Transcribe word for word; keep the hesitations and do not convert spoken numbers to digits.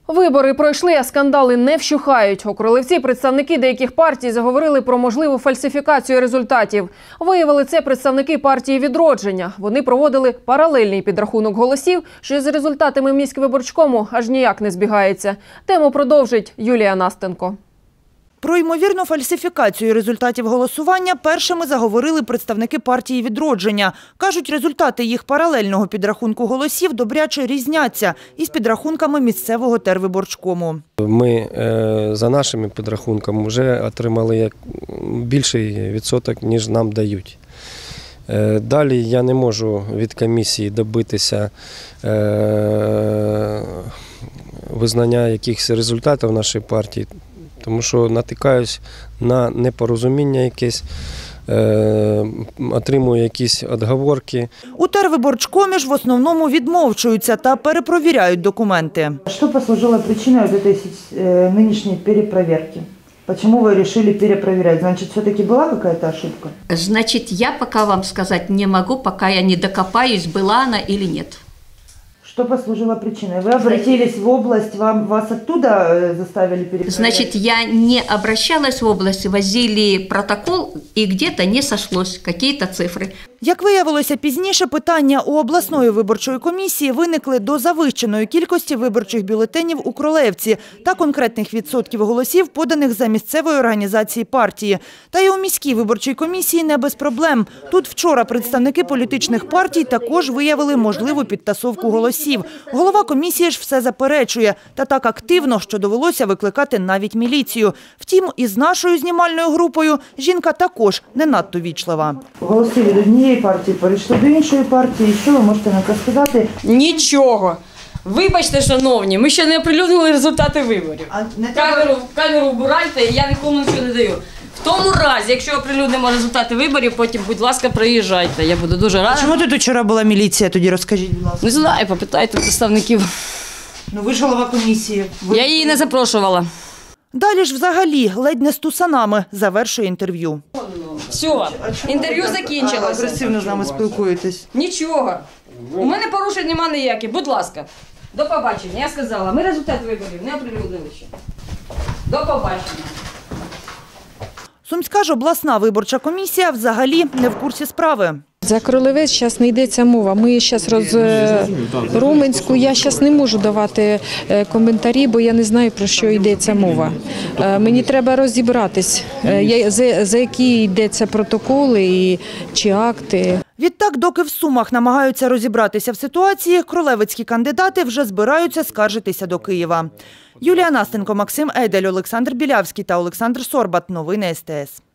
Вибори пройшли, а скандали не вщухають. У Кролевці представники деяких партій заговорили про можливу фальсифікацію результатів. Виявили це представники партії «Відродження». Вони проводили паралельний підрахунок голосів, що з результатами міськвиборчкому аж ніяк не збігається. Тему продовжить Юлія Настенко. Про ймовірну фальсифікацію результатів голосування першими заговорили представники партії «Відродження». Кажуть, результати їх паралельного підрахунку голосів добряче різняться із підрахунками місцевого тервиборчкому. Ми за нашими підрахунками вже отримали більший відсоток, ніж нам дають. Далі я не можу від комісії добитися визнання якихось результатів нашої партії, тому що натикаюсь на непорозуміння якесь, е, отримую якісь відговорки. У тервиборчкомі ж в основному відмовчуються та перепровіряють документи. Що послужило причиною цієї нинішньої перепровірки? Почему вы решили перепроверять? Значит, все-таки была какая-то ошибка? Значит, я пока вам сказать не могу, пока я не докопаюсь, была она или нет. Что послужило причиной? Вы обратились в область, вам, вас оттуда заставили перепроверять? Значит, я не обращалась в область, возили протокол, и где-то не сошлось какие-то цифры. Як виявилося пізніше, питання у обласної виборчої комісії виникли до завищеної кількості виборчих бюлетенів у Кролевці та конкретних відсотків голосів, поданих за місцевої організації партії. Та й у міській виборчій комісії не без проблем. Тут вчора представники політичних партій також виявили можливу підтасовку голосів. Голова комісії ж все заперечує. Та так активно, що довелося викликати навіть міліцію. Втім, із нашою знімальною групою жінка також не надто вічлива. Голоси від однієї партії перейшли до іншої партії. Що ви можете нам сказати? Нічого. Вибачте, шановні, ми ще не оприлюднили результати виборів. А не камеру, камеру вбирайте, я нікому нічого не даю. В тому разі, якщо оприлюднимо результати виборів, потім, будь ласка, приїжджайте. Я буду дуже рада. Чому тут вчора була міліція, тоді розкажіть, будь ласка? Не знаю, попитайте представників. Ну ви ж голова комісії. Ви... Я її не запрошувала. Далі ж взагалі ледь не з тусанами завершує інтерв'ю. Все, інтерв'ю закінчилося. Агресивно з нами спілкуєтесь. Нічого. У мене порушень немає ніяких. Будь ласка. До побачення. Я сказала, ми результат виборів не оприлюднили ще. До побачення. Сумська ж обласна виборча комісія взагалі не в курсі справи. За Кролевець зараз не йдеться мова. Ми зараз роз Руменську. Я зараз не можу давати коментарі, бо я не знаю, про що йдеться мова. Мені треба розібратись, за які йдеться протоколи і чи акти. Відтак, доки в Сумах намагаються розібратися в ситуації, кролевецькі кандидати вже збираються скаржитися до Києва. Юлія Настенко, Максим Едель, Олександр Білявський та Олександр Сорбат. Новини ес те ес.